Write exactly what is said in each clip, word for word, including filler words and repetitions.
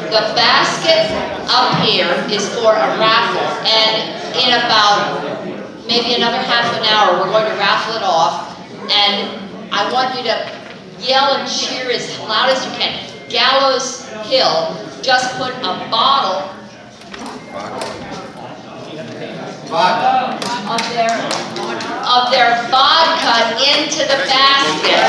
The basket up here is for a raffle, and in about maybe another half an hour, we're going to raffle it off, and I want you to yell and cheer as loud as you can. Gallows Hill just put a bottle of their, of their vodka into the basket.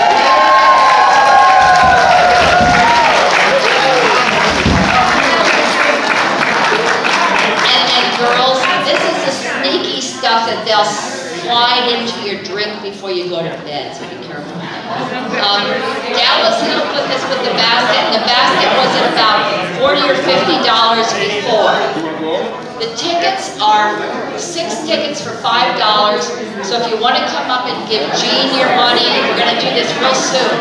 And, and girls, this is the sneaky stuff that they'll slide into your drink before you go to bed, so be careful. Um, Gallows Hill put this with the basket, and the basket was at about forty or fifty dollars before. The tickets are six tickets for five dollars, so if you want to come up and give Jean your money, we're going to do this real soon.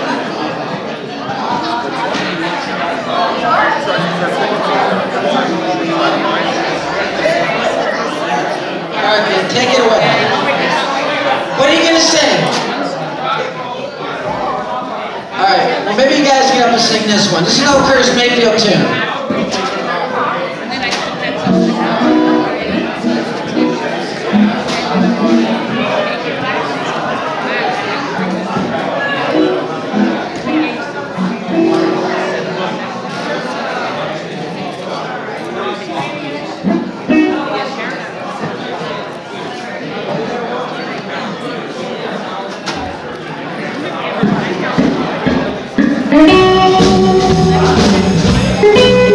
All right, man, take it away. What are you going to sing? All right, well, maybe you guys get up and sing this one. This is an old Curtis Mayfield tune. Thank you.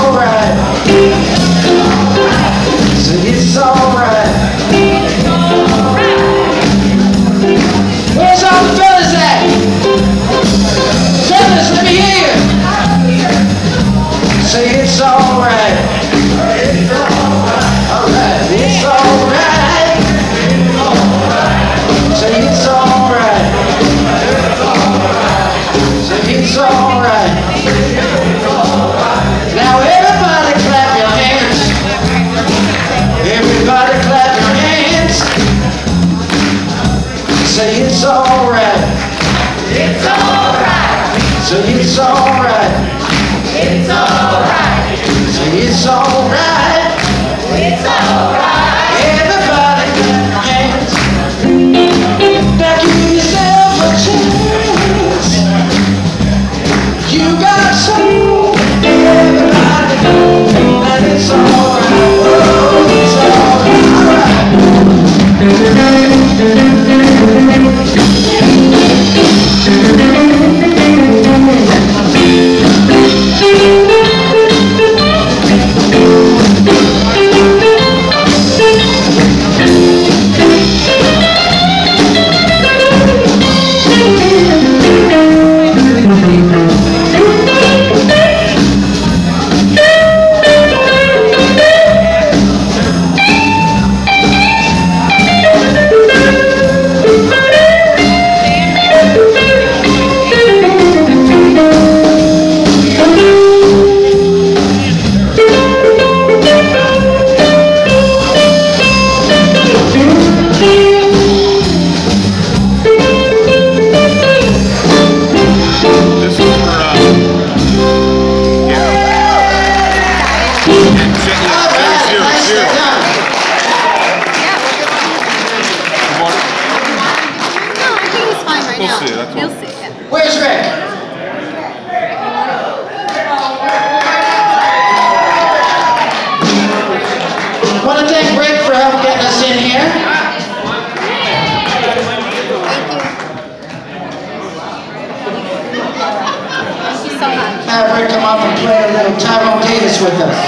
alright. Say it's alright. Where's all the fellas at? Fellas, let me hear you. Say it's alright. Alright, it's alright. Say it's alright. Say it's alright. Now everybody clap your hands. Everybody clap your hands. Say it's alright. It's alright. Say it's alright. It's alright. Say it's alright. It's alright. Everybody clap your hands. Now give yourself a chance. You got soul. Everybody know that it's alright. Oh, it's Where's Rick? Want to thank Rick for helping getting us in here. Thank you so much. Have Rick come up and play a little Tyrone Davis with us.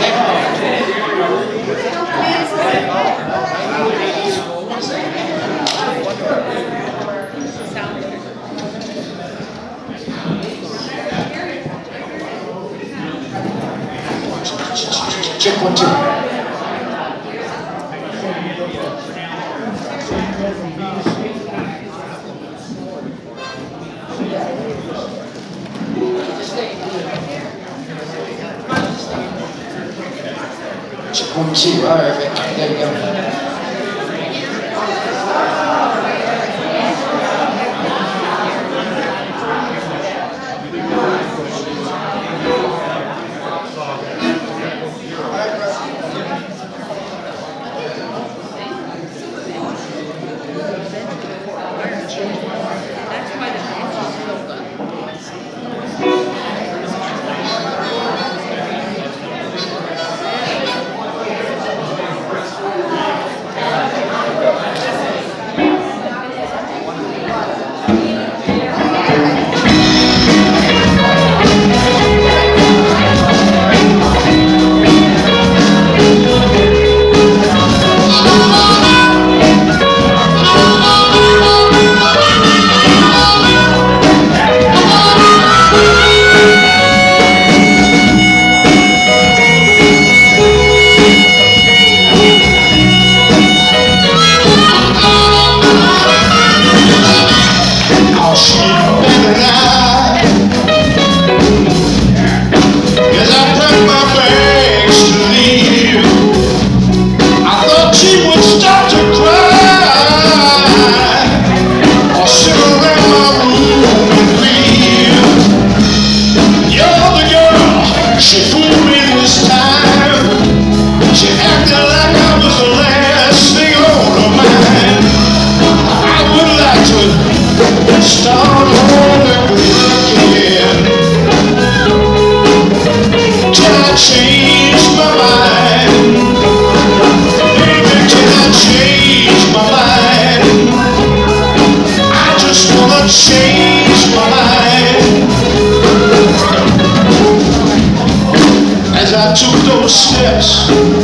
Check one, two. Check one, two. All right, Rick. There you go. As I I took those steps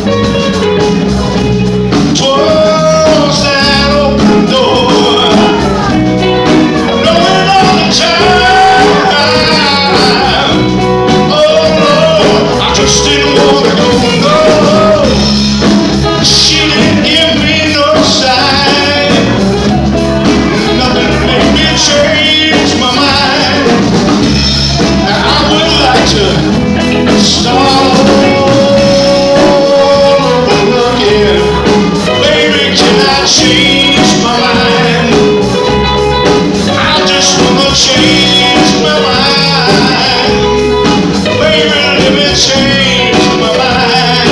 towards that open door, knowing all the time, oh Lord, I just didn't want to go, no. She didn't give me no sign, nothing to make me change my mind. Now I would like to start over again. Baby, can I change my mind? I just wanna change my mind. Baby, let me change my mind.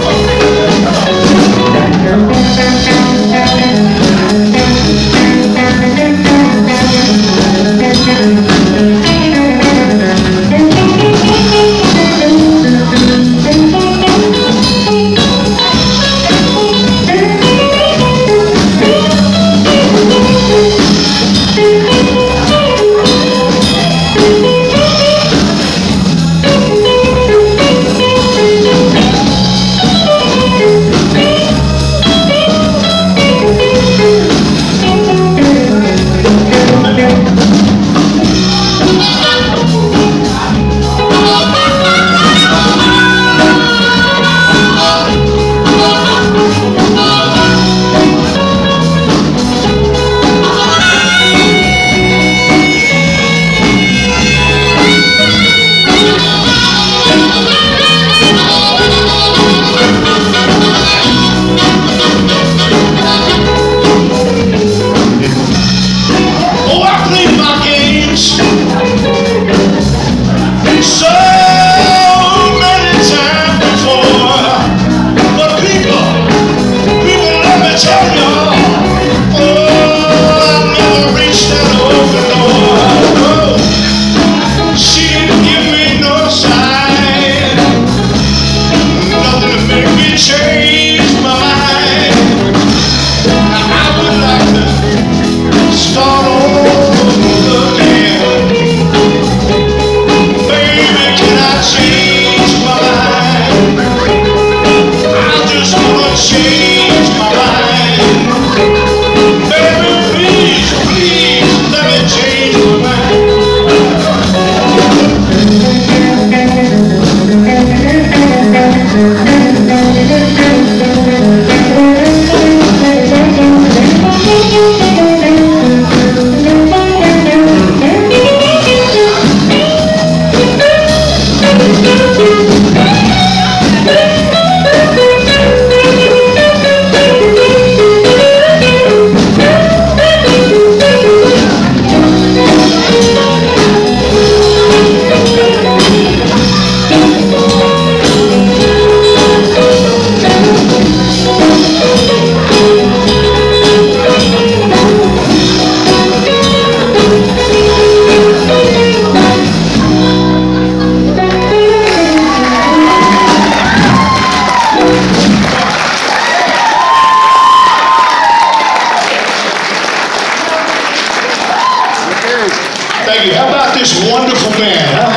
Thank you. How about this wonderful man, huh?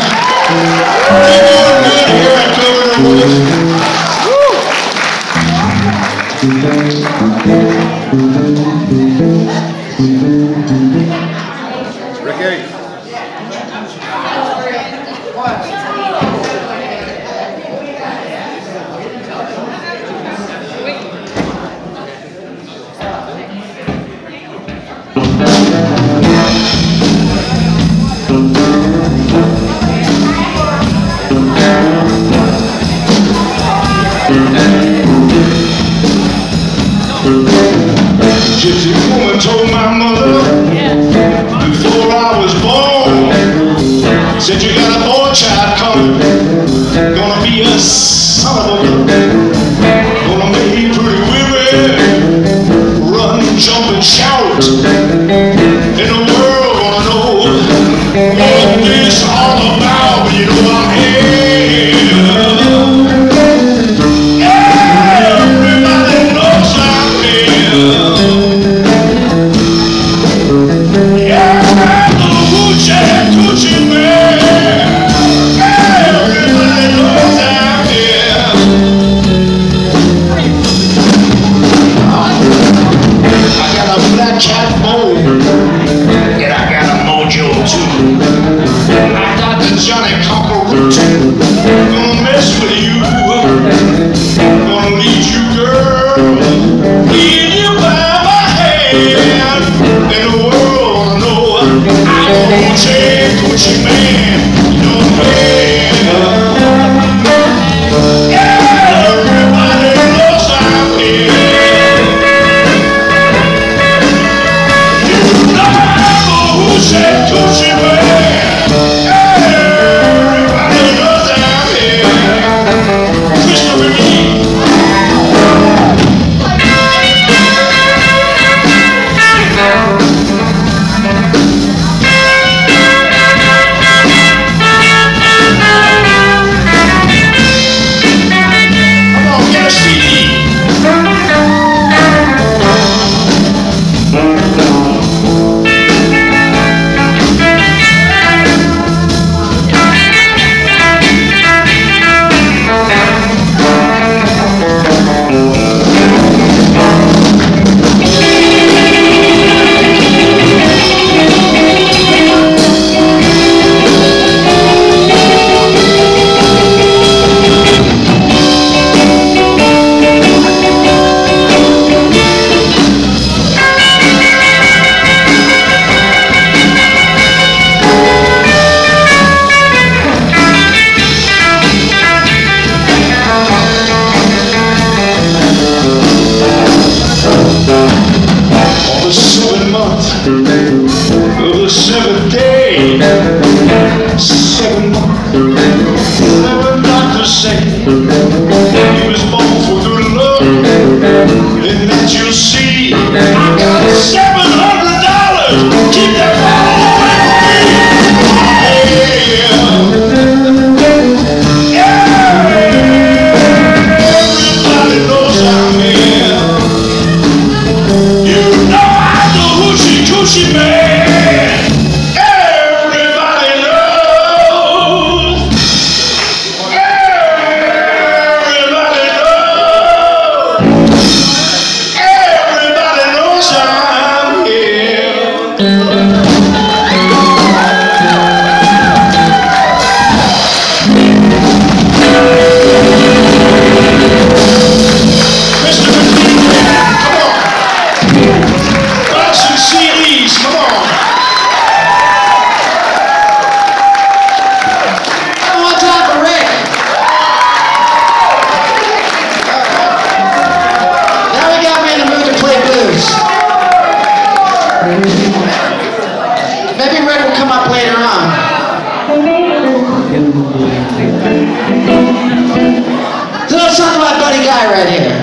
You doing good here at Governor Wolf? Ricky. Gypsy woman told my mother before I was born, said you got a boy child coming, gonna be a son of a gun, gonna make pretty women run, jump and shout, and the world gonna know what this all about. But you know I'm here. Yeah. Gonna lead you, girl, lead you by my hand. In the world, I know I'm gonna take what you man, your man. Everybody knows I'm here. You know who said Gucci man. Everybody knows I'm here. Christopher Lee. The seventh day, seven months, seven doctors say he was born for good luck, and that you'll see. I got seven hundred dollars. Keep that ball Everybody knows I'm here. You know I'm the hoochie coochie man. Maybe Rick will come up later on. So let's talk about Buddy Guy right here.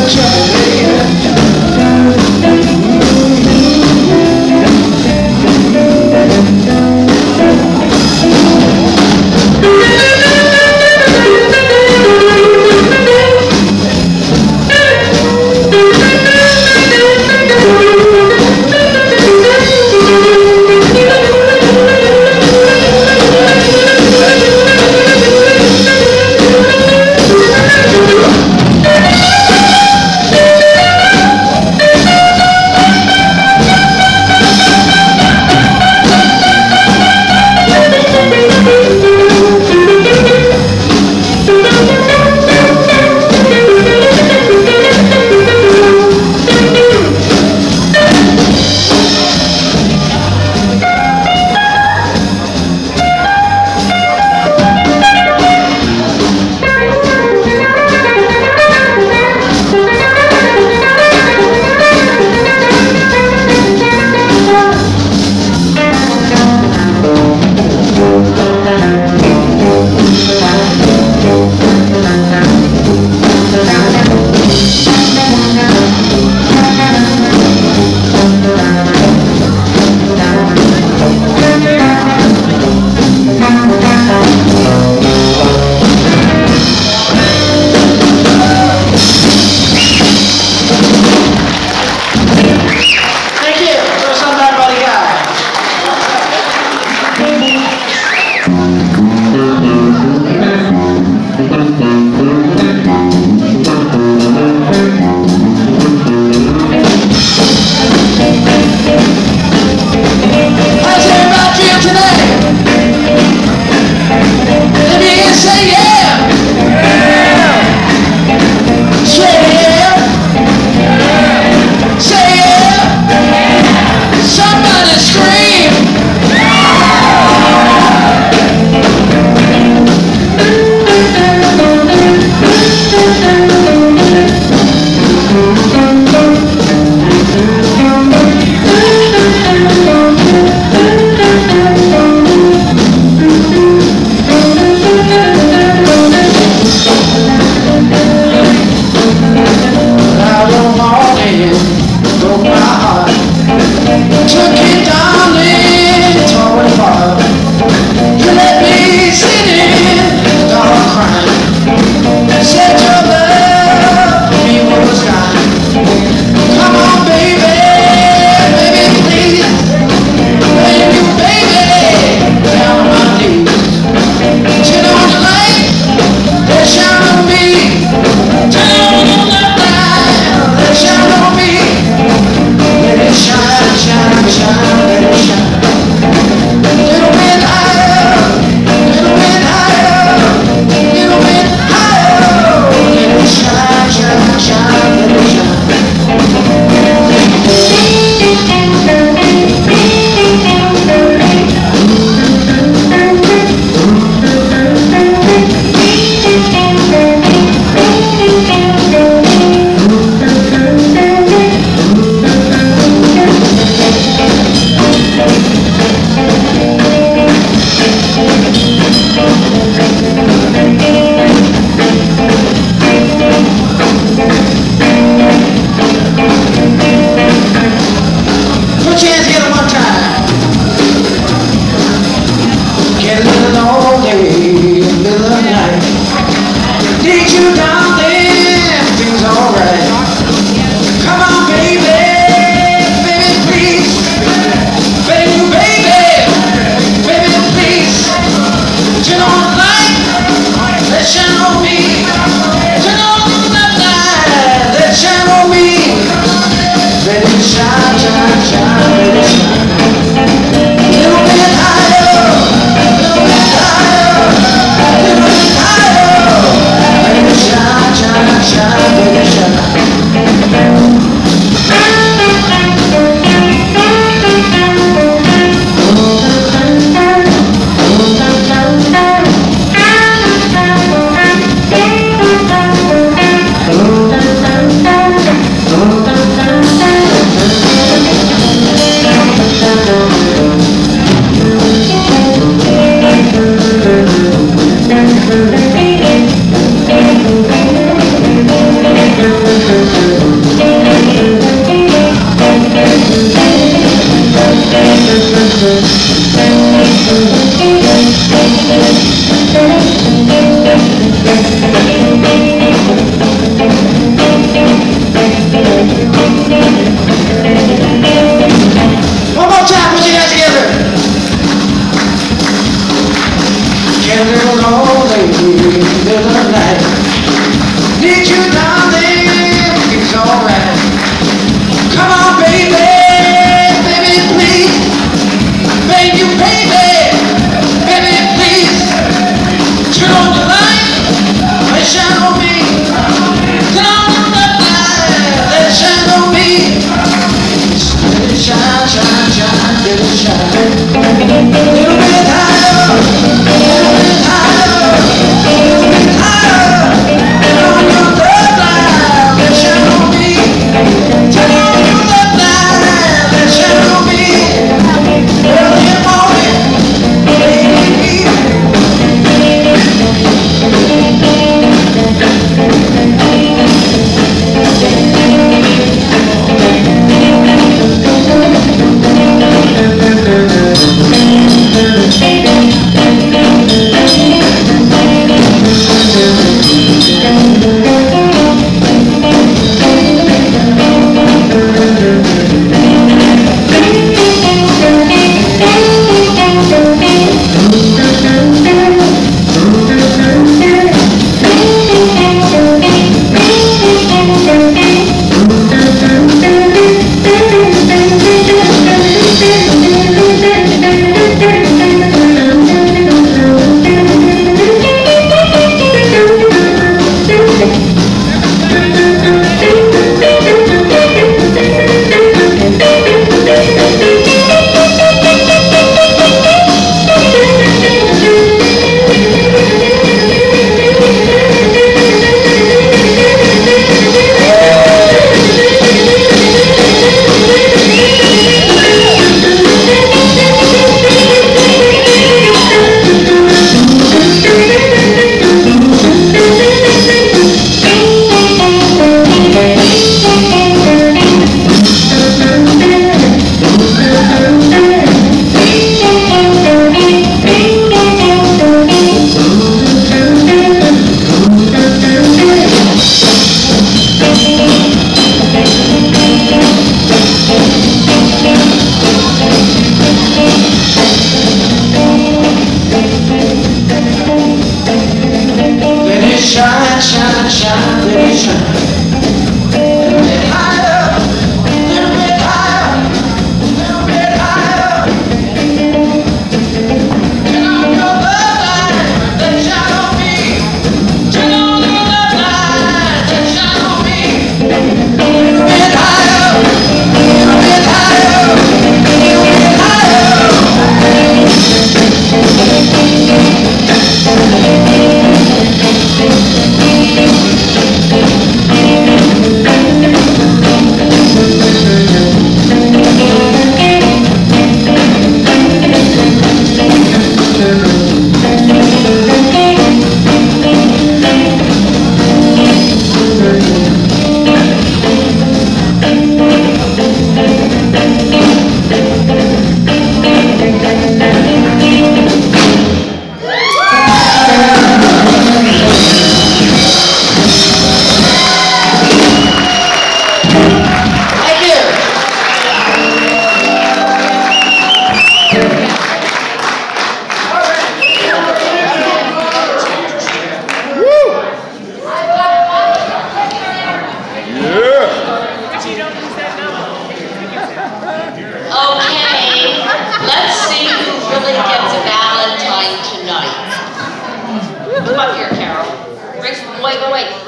It's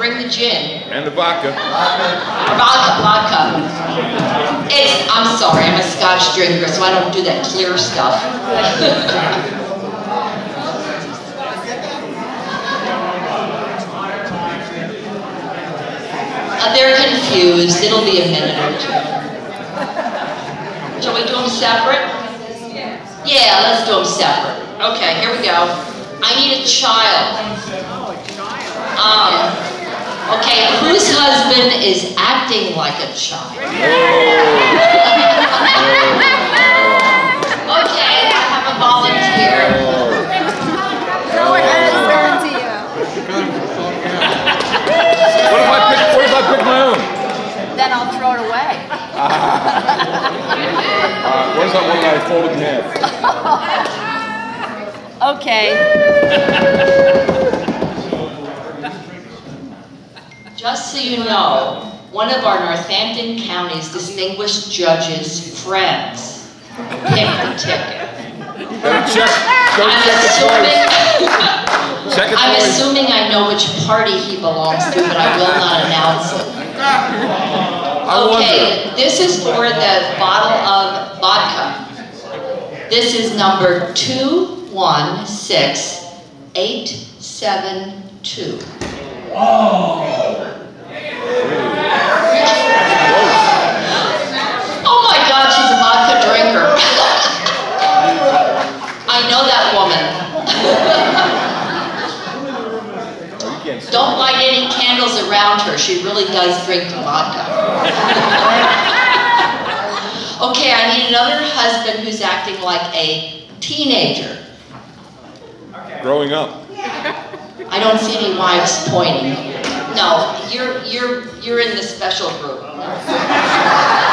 bring the gin. And the vodka. Or vodka, vodka. It's, I'm sorry, I'm a Scotch drinker, so I don't do that clear stuff. uh, they're confused. It'll be a minute or two. Shall we do them separate? Yeah, let's do them separate. Okay, here we go. I need a child. Um, okay, whose husband is acting like a child? Okay, I have a volunteer. Go ahead, it's going to you. What if I pick, what if I pick my own? Then I'll throw it away. Uh, what is that one that I folded in half? Okay. Just so you know, one of our Northampton County's distinguished judges' friends picked the ticket. Gotta check, go I'm check the assuming, voice. Check it I'm voice. assuming I know which party he belongs to, but I will not announce it. I Okay, wonder. this is for the bottle of vodka. This is number two one six eight seven two. Oh my God, she's a vodka drinker. I know that woman. Don't light any candles around her. She really does drink the vodka. Okay, I need another husband who's acting like a teenager. Growing up. I don't see any wives pointing. No, you're you're you're in the special group.